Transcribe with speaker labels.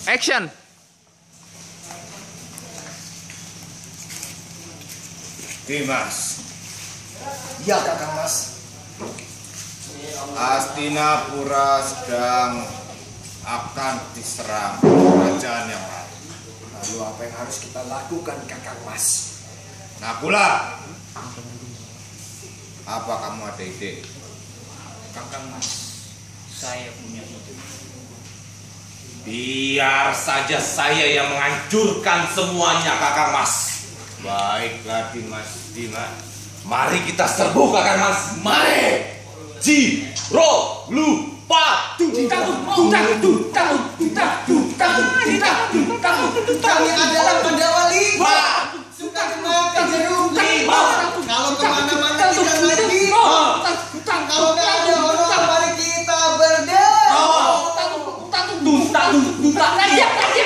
Speaker 1: Action.
Speaker 2: Dimas.
Speaker 3: Iya Kakang Mas.
Speaker 2: Hastinapura sedang akan diserang kerajaan yang lain.
Speaker 3: Lalu apa yang harus kita lakukan Kakang Mas?
Speaker 2: Nakula. Apa kamu ada ide?
Speaker 4: Kakang Mas, saya punya ide.
Speaker 5: Biar saja saya yang menghancurkan semuanya, Kakang Mas.
Speaker 2: Baiklah Dimas.
Speaker 5: Mari kita serbu, Kakang Mas. Mari. Jiro lupa.
Speaker 3: Kami adalah Pandawali. Suka memakai jeruk. Kalau kemana-mana kita lagi. Kalau nggak ada orang, mari kita berdoa.
Speaker 4: Tuntak.